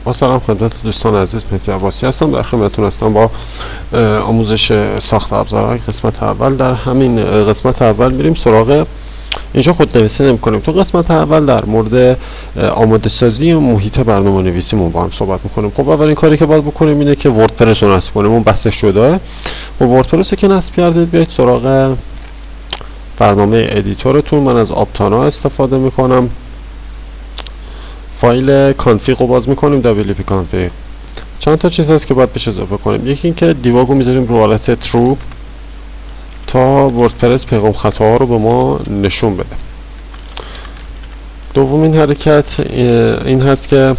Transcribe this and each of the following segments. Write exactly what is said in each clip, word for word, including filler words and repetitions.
با سلام خدمت دوستان عزیز، مهدی عباسی هستم. در خدمتتون هستم با آموزش ساخت ابزارهای قسمت اول. در همین قسمت اول میریم سراغ اینجا خودنویسی نمی‌کنیم. تو قسمت اول در مورد آماده سازی محیط برنامه‌نویسیمون با هم صحبت می‌کنیم. خب اولین کاری که باید بکنیم اینه که وردپرس رو نصب کنیم. اون بحث شده. و وردپرس که نصب کردید بیاید سراغ برنامه ادیتورتون. من از آپتانا استفاده می‌کنم. فایل کانفیگ رو باز میکنیم، دبلیو پی کانفیگ. چند تا چیز هست که باید بهش اضافه کنیم. یکی اینکه دیباگ رو میذاریم رو حالت ترو تا وردپرس پیغام خطاها رو به ما نشون بده. دومین حرکت این هست که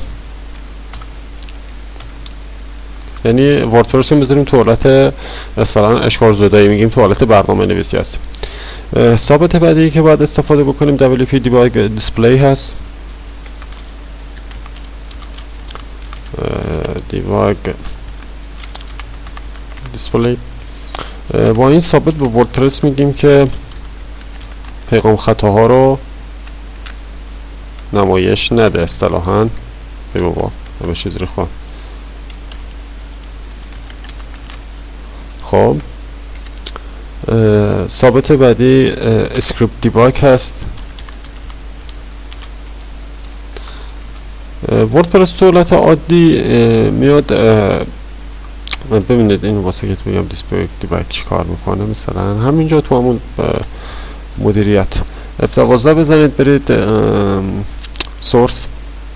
یعنی وردپرس رو میذاریم تو حالت مثلا اشکال زدایی، میگیم تو حالت برنامه نویسی هست. ثابت بعدی که باید استفاده بکنیم دبلیو پی دیباگ دیسپلی هست. دیباگ دیسپلی با این ثابت به وردپرس میگیم که پیغام خطاها رو نمایش نده. اصطلاحاً بی بابا نمیشه زیر خواه. خب ثابت بعدی اسکریپت دیباگ هست. وردپرس تو حالت عادی میاد. ببینید این واسه که بگم دیسپلی دیباگ چی کار میکنه. مثلا همینجا تو همون مدیریت اف دوازده بزنید، برید سورس،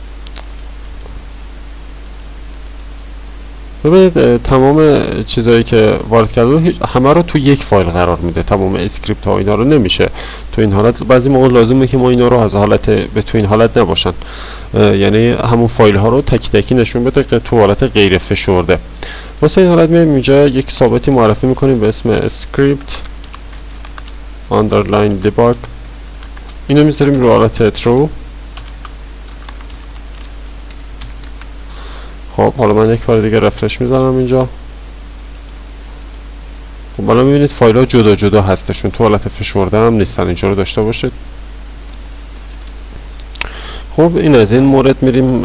ببینید تمام چیزایی که وارد کرده همه رو تو یک فایل قرار میده. تمام اسکریپت ها اینا رو نمیشه تو این حالت. بعضی موقع لازمه که ما اینا رو از حالت به تو این حالت نباشن، یعنی همون فایل ها رو تک تکی نشون بده تو حالت غیر فشرده. واسه این حالت میایم اینجا یک ثابتی معرفی میکنیم به اسم اسکریپت underline debug. اینو میذاریم رو حالت true. خب حالا من یک بار دیگه رفرش میزنم اینجا. خب حالا میبینید فایل ها جدا جدا هستشون، تو حالت فشرده هم نیستن. اینجا رو داشته باشید. خب این از این مورد. میریم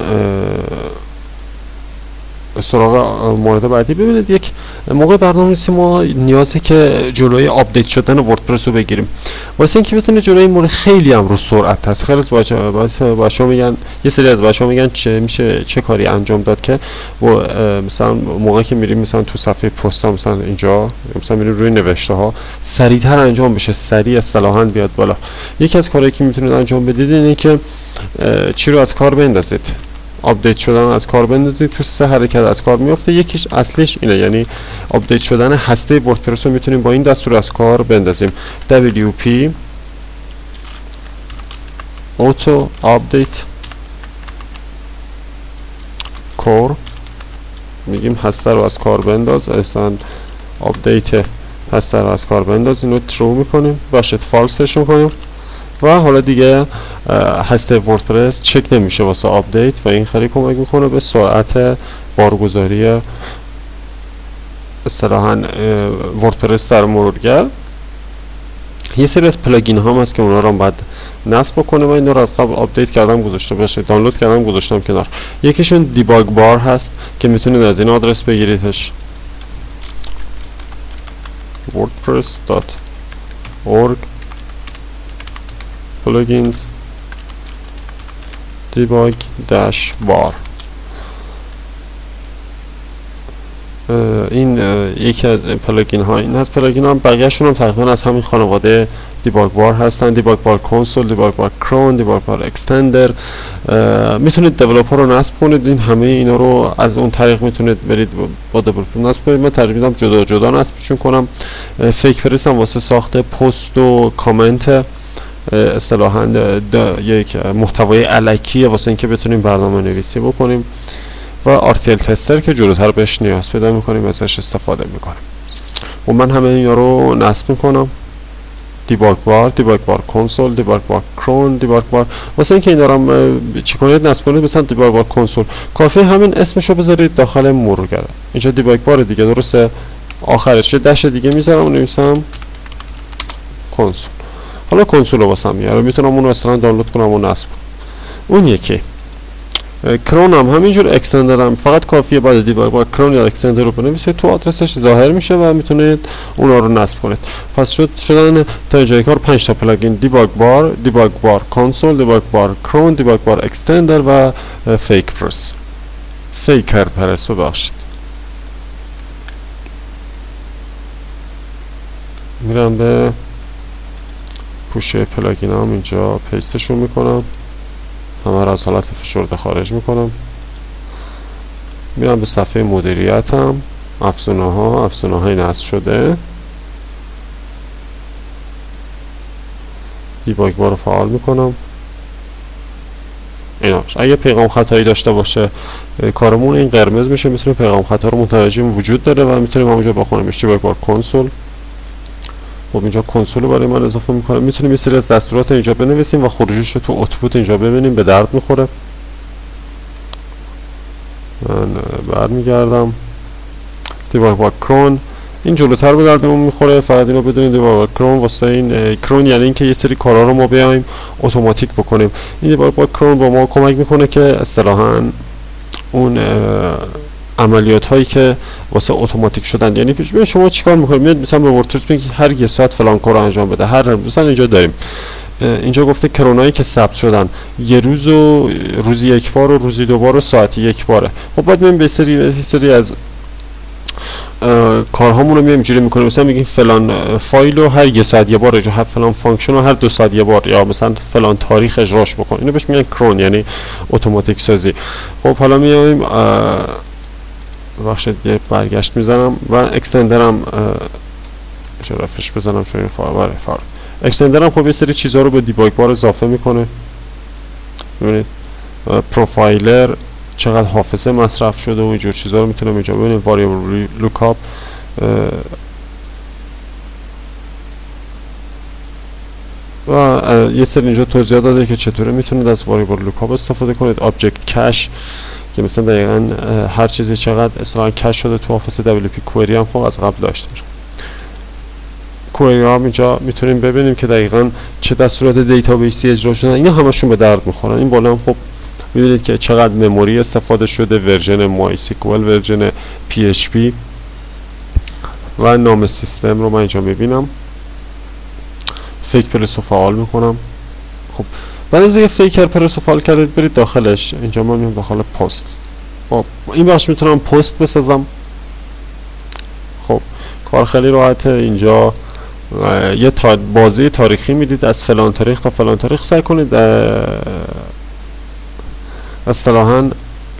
سراغ مورد بعدی. ببینید یک موقع برنامه‌نویسی ما نیازه که جلوی آپدیت شدن وردپرس رو بگیریم. واسه اینکه بتونه جلوی مورد خیلی هم رو سرعت هست. خیلی از بچه‌ها میگن، یه سری از بچه‌ها میگن چه میشه چه کاری انجام داد که و مثلا موقعی که میریم مثلا تو صفحه پست ها مثلا اینجا مثلا میریم روی نوشته ها سریعتر انجام بشه، سریع اصطلاحاً بیاد بالا. یکی از کارهایی که میتونید انجام بدید اینه که چی رو از کار بندازید. آپدیت شدن از کار بندازید. تو سه حرکت از کار میفته. یکیش اصلیش اینه، یعنی آپدیت شدن هسته وردپرس رو میتونیم با این دستور از کار بندازیم. دبلیو پی auto update core، میگیم هسته رو از کار بنداز. اصلا آپدیت هسته رو از کار بنداز. اینو ترو میکنیم، باشد فالسش میکنیم و حالا دیگه هسته وردپرس چک نمیشه واسه آپدیت و این خیلی کمک میکنه به سرعت بارگذاری اصطلاحاً وردپرس در مرورگر. یه سری از پلاگین ها هست که اونا رو باید نصب بکنه و اینا رو از قبل آپدیت کردم گذاشته باشه، دانلود کردم گذاشتم کنار. یکیشون دیباگ بار هست که میتونید از این آدرس بگیریدش وردپرس دات اورگ plugins debug dash bar. این یکی از پلاگین ها این هست. پلاگین ها بقیه شون هم تقریبا از همین خانواده دیباگ بار هستن. دیباگ بار کنسول، دیباگ بار کرون، دیباگ بار اکستندر. میتونید دیولپر رو نصب کنید. این همه اینا رو از اون طریق میتونید برید با دیولپر نصب کنید. من ترجیح میدم جدا جدا نصبشون کنم. فیک پرس هم واسه ساخت پست و کامنت اصطلاحاً یک محتوای الکیه واسه اینکه بتونیم برنامه نویسی بکنیم و آرتیل تستر که جلوتر بهش نیاز پیدا میکنیم ازش استفاده میکنیم. و من همه اینا رو نصب میکنم. دیباگ بار، دیباگ بار کنسول، دیباگ بار کرون، دیباگ بار. واسه اینکه اینا رو چی کنید نصب کنید مثلا دیباگ بار کنسول کافی همین اسمشو بذارید داخل مرورگر. اینجا دیباگ بار دیگه درسته، آخرش یه دش دیگه میذارم و نویسم کنسول. حالا کنسول رو واسم میاره، میتونم اون رو اصلا دانلود کنم و نصب کنم. اون یکی کرون هم همینجور، اکستندر هم فقط کافیه بعد دیباگ بار کرون یا اکستندر رو بنویسید تو آدرسش ظاهر میشه و میتونید اونا رو نصب کنید. پس شد شدن تا اینجای کار پنج تا پلاگین: دیباگ بار، دیباگ بار کنسول، دیباگ بار کرون، دیباگ بار اکستندر و فیک پرس فیکر پرس ببخشید. میرم به پوشه پلاگین هم اینجا پیستشون میکنم، همه را از حالت فشرده خارج میکنم. میرم به صفحه مدیریت هم، افزونه ها، افزونه های نصب شده، دیباگ بار رو فعال میکنم. ایناش اگه پیغام خطایی داشته باشه کارمون این قرمز میشه، میتونیم پیغام خطا رو متوجه وجود داره و میتونیم همونجا بخونیم دیباگ بار کنسول. خب اینجا کنسول رو برای من اضافه میکنم. میتونیم یه سری از دستورات اینجا بنویسیم و خروجیش رو تو اوتپوت اینجا ببینیم، به درد میخوره. من برمیگردم دیباگ بار کرون، این جلوتر به دردمون میخوره. فقط اینو بدونید دیباگ بار کرون واسه این کرون یعنی اینکه یه سری کارا رو ما بیایم اتوماتیک بکنیم. این دیباگ بار کرون با ما کمک میکنه که اصطلاحاً اون عملیات هایی که واسه اتوماتیک شدن، یعنی ببین شما چیکار میکنید، میاد مثلا به ورتوس میگید هر یه ساعت فلان کار رو انجام بده. هر مثلا اینجا داریم اینجا گفته کرونایی که ثبت شدن یه روز و روزی یک بار و روزی دو بار و ساعتی یک باره. خب باید میایم به سری سری از کارهامون رو میایم اینجوری میکنیم، مثلا میگیم فلان فایل رو هر یه ساعت یه بار اجرا، فلان فانکشن رو هر دو ساعت یه بار، یا مثلا فلان تاریخ اجراش بکن. اینو بهش میگن کرون، یعنی اتوماتیک سازی. خب حالا میایم بخشید یه برگشت میزنم و اکستندرم چرا رفرش بزنم چون این فار باره فار اکستندرم خب یه سری چیزها رو به دیباگ بار اضافه میکنه. ببینید پروفایلر چقدر حافظه مصرف شده و اینجور چیزها رو میتونم اینجا ببینید. واریبل لوکاپ و یه سری اینجا توضیح داده که چطوره میتونید از واریبل لوکاپ استفاده کنید. آبجکت کش که مثلا دقیقاً هر چیزی چقدر اصلا کش شده تو آفیس دبلیو پی کوئری هم خب از قبل داشته. کوئری هم اینجا میتونیم ببینیم که دقیقاً چه دستورات دیتابیسی اجرا شدن، اینا همشون به درد میخورن. این بالا هم خب میبینید که چقدر مموری استفاده شده، ورژن مای سیکوال، ورژن پی اچ پی و نام سیستم رو من اینجا میبینم. فیک پرس رو فعال میکنم. خب بعد از اینکه فیکر پرس رو فعال کردید برید داخلش. اینجا من میام داخل پست. خب این بخش میتونم پست بسازم. خب کار خیلی راحته. اینجا یه تا بازی تاریخی میدید از فلان تاریخ تا فلان تاریخ. سعی کنید اصطلاحاً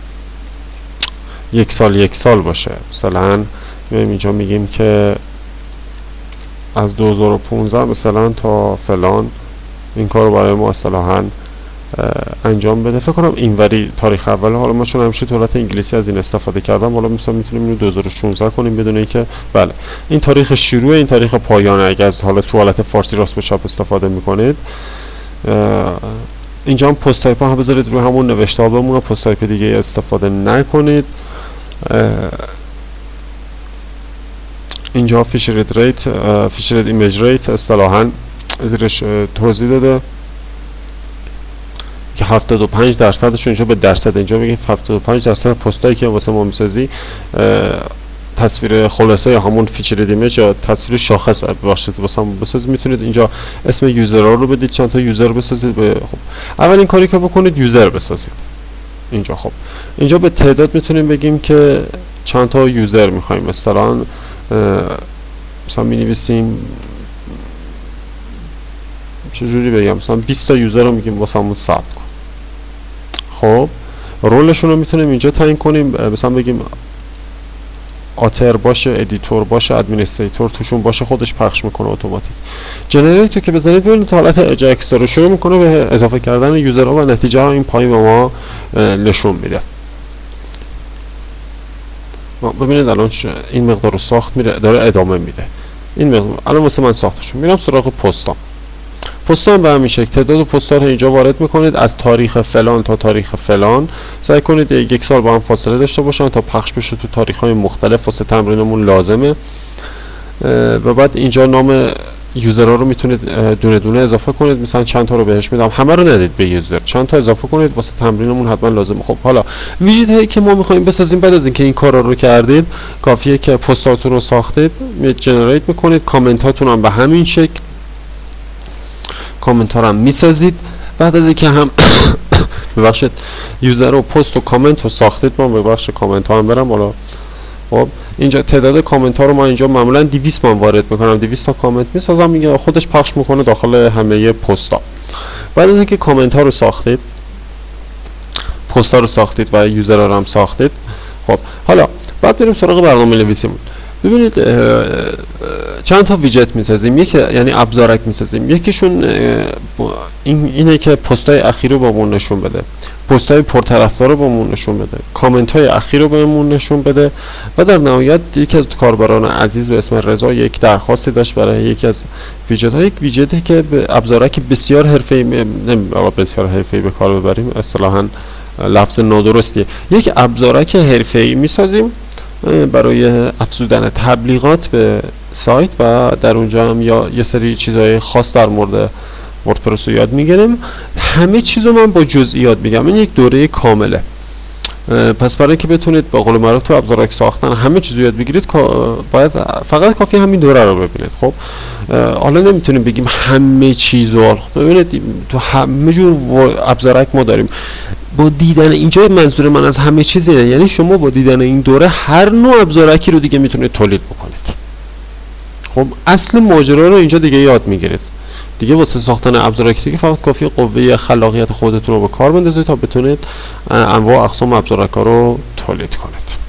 یک سال یک سال باشه. مثلا میایم اینجا میگیم که از دو هزار و پانزده مثلا تا فلان این کار رو برای ما اصطلاحاً انجام بده. فکر کنم اینوری تاریخ اول. حالا ما چون همیشه دولت انگلیسی از این استفاده کردم، حالا مثلا میتونیم اینو دو هزار و شانزده کنیم بدون اینکه بله این تاریخ شروع این تاریخ پایانه. اگه از حالا تو حالت فارسی راست به چپ استفاده میکنید اینجا هم پست تایپ ها بذارید روی همون نوشته ها بمونه، پست تایپ دیگه استفاده نکنید. اینجا فیچر رید ریت، فیچر رید ایمیج ریت اصطلاحاً زیرش توضیح داده که هفتاد و پنج درصدش اینجا به درصد اینجا میگه هفتاد و پنج درصد پستایی که واسه ما میسازی تصویر خلاصه یا همون فیچر ایمیج یا تصویر شاخص باشید واسه ما بسازید. میتونید اینجا اسم یوزرها رو بدید، چند تا یوزر بسازید. خب اول این کاری که بکنید یوزر بسازید. اینجا خب اینجا به تعداد میتونیم بگیم که چند تا یوزر میخوایم. مثلا مثلا مینویسیم چجوری بگم، مثلا بیست تا یوزر رو میگیم واسه همون ثبت کن. خب رولشون رو میتونیم اینجا تعیین کنیم. مثلا بگیم آتر باشه، ادیتور باشه، ادمینستریتور توشون باشه، خودش پخش میکنه اتوماتیک. جنریتور که بزنید ببینید تا حالت اجاکس داره شروع میکنه به اضافه کردن یوزرها و نتیجه ها این پایین به ما نشون میده. ببینید الان این مقدار رو ساخت میره داره ادامه میده. این مقدار الان واسه من ساخته شد. میرم سراغ پستام. پستام به همین شکل تعداد پست‌ها رو اینجا وارد میکنید از تاریخ فلان تا تاریخ فلان. سعی کنید یک سال با هم فاصله داشته باشن تا پخش بشه تو تاریخ‌های مختلف. واسه تمرینمون لازمه. و بعد اینجا نام یوزرها رو میتونید دونه دونه اضافه کنید. مثلا چند تا رو بهش میدم، همه رو ندید به یوزر، چند تا اضافه کنید، واسه تمرینمون حتما لازمه. خب حالا ویژیت هایی که ما میخوایم بسازیم، بعد از اینکه این کارا رو کردید کافیه که پستاتون رو ساختید جنریت میکنید، کامنت هاتون هم به همین شکل کامنت ها رو هم میسازید. بعد از اینکه هم ببخشید یوزر و پست و کامنت رو ساختید، ما به بخش کامنت ها هم برم. حالا خب اینجا تعداد کامنت ها رو ما اینجا معمولا دویست من وارد میکنم، دویست تا کامنت میسازم، میگه خودش پخش میکنه داخل همه پست ها. بعد از اینکه کامنت ها رو ساختید، پست ها رو ساختید و یوزر ها رو هم ساختید، خب حالا بعد بریم سراغ برنامه نویسیمون. ببینید چند تا ویجت میسازیم، یکی یعنی ابزارک میسازیم. یکیشون این اینه که پست‌های اخیر رو بهمون نشون بده، پست‌های پرطرفدار رو بهمون نشون بده، کامنت‌های اخیر رو بهمون نشون بده. و در نهایت یکی از کاربران عزیز به اسم رضا یک درخواستی داشت برای یکی از ویجت‌ها، یک ویجتی که ابزارک بسیار حرفه‌ای، نمی‌دونم بسیار حرفه‌ای به کار ببریم، اصطلاحاً لفظ نادرستیه، یک ابزارک حرفه‌ای میسازیم برای افزودن تبلیغات به سایت و در اونجا هم یا یه سری چیزهای خاص در مورد وردپرس رو یاد میگیریم. همه چیزو من با جزئیات میگم، این یک دوره کامله. پس برای اینکه بتونید به قول معروف تو ابزارک ساختن همه چیزو یاد بگیرید، باید فقط کافی همین دوره رو ببینید. خب حالا نمیتونیم بگیم همه چیزو، ببینید تو همه جور ابزارک ما داریم. با دیدن اینجا منظور من از همه چیزه، یعنی شما با دیدن این دوره هر نوع ابزارکی رو دیگه میتونید تولید بکنید. خب اصل ماجرا رو اینجا دیگه یاد میگیرید دیگه. واسه ساختن ابزارکی دیگه فقط کافیه قوه خلاقیت خودتون رو به کار بندازید تا بتونید انواع و اقسام ابزارک ها رو تولید کنید.